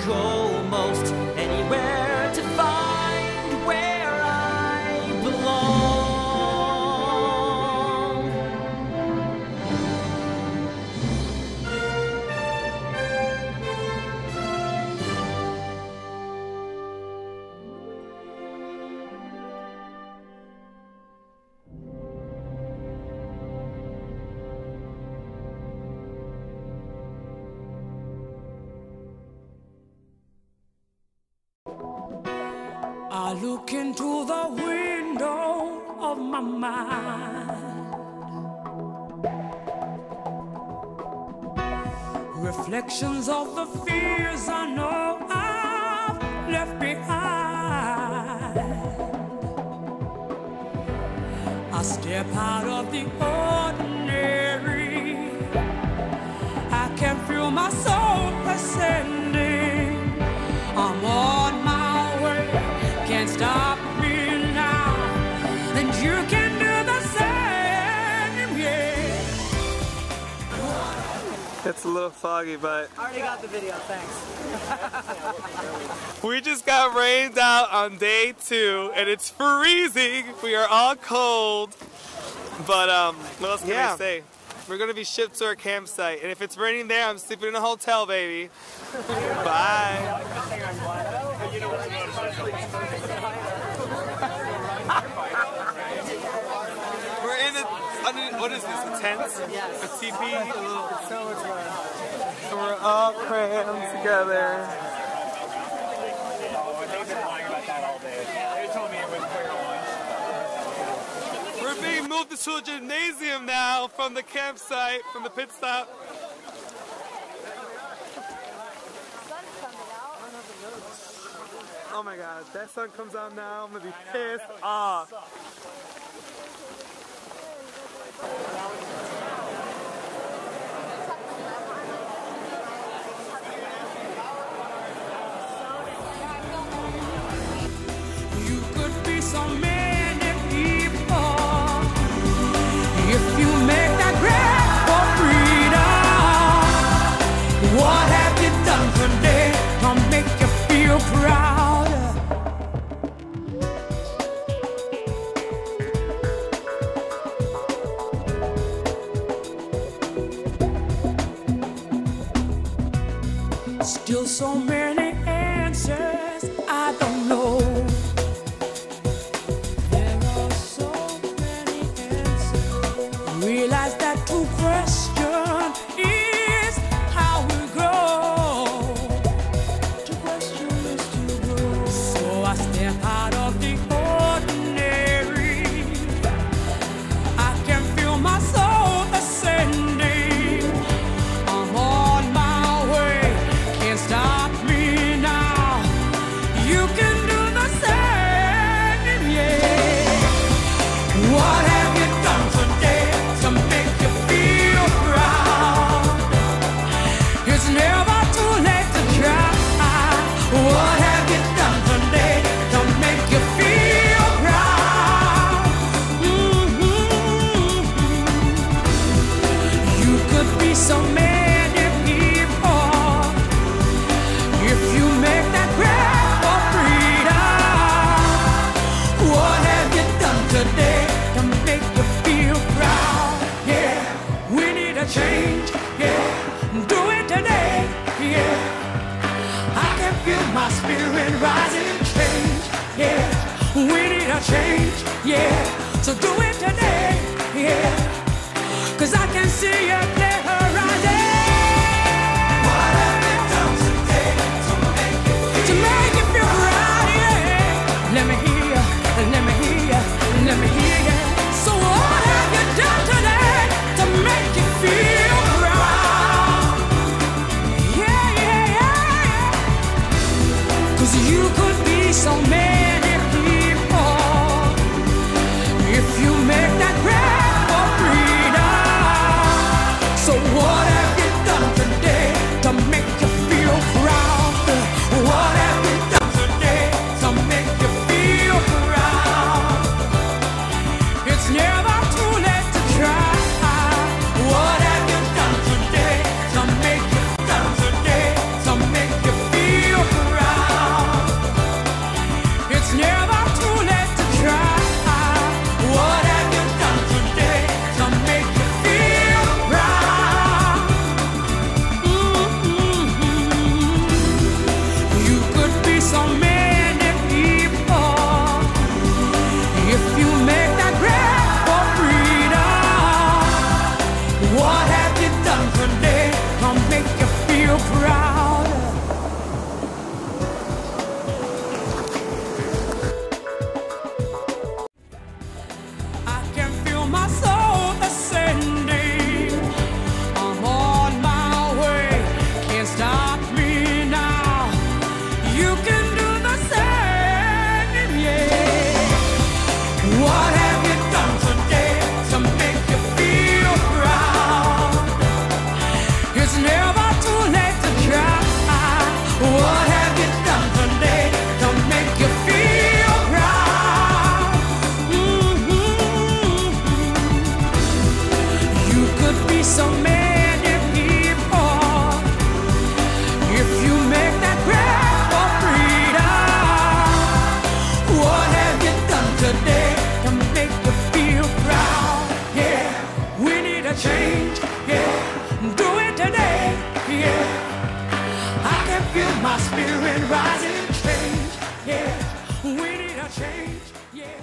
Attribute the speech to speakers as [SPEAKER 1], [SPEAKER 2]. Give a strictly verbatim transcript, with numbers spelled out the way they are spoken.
[SPEAKER 1] go most anywhere to find where I belong.
[SPEAKER 2] I look into the window of my mind, reflections of the fears I know I've left behind. I step out of the ordinary, I can feel my soul ascending. I'm on my way, can't stop me now, and you can do the same, yeah.
[SPEAKER 3] It's a little foggy, but
[SPEAKER 4] I already got the video, thanks.
[SPEAKER 3] we just got rained out on day two, and it's freezing. We are all cold, but um, what else can yeah. I say? We're gonna be shipped to our campsite, and if it's raining there, I'm sleeping in a hotel, baby. Bye. We're in a, what is this, a tent?
[SPEAKER 4] Yes.
[SPEAKER 3] A teepee? A little, so much fun. And we're all crammed together. We're being moved to a gymnasium now from the campsite, from the pit stop. Oh my god, if that sun comes out now, I'm gonna be pissed off.
[SPEAKER 2] You could be so many people if you make that grab for freedom. What have you done today to make you feel proud? Still so many answers I don't know. There are so many answers. Realize that to question is how we grow. To question is to grow. So I step out of the ordinary. I can feel my soul ascending. I'm on my way. Stop me now. You can do the same, yeah. What have you done today to make you feel proud? It's never too late to try. What have you done today to make you feel proud? Mm-hmm. You could be so many. Change, yeah, do it today, yeah. I can feel my spirit rising, change, yeah. We need a change, yeah. So do it today, yeah. Cause I can see a clear horizon. What have you done today to make it feel, to make it feel right, yeah. Let me hear you, let me hear you, let me hear you. So what have you done today to make it feel proud? Yeah, yeah, yeah. Cause you could be so many people if you make that grab for freedom. So what today to make you feel proud. Yeah, we need a change. Yeah, do it today. Yeah, I can feel my spirit rising. Change. Yeah, we need a change. Yeah.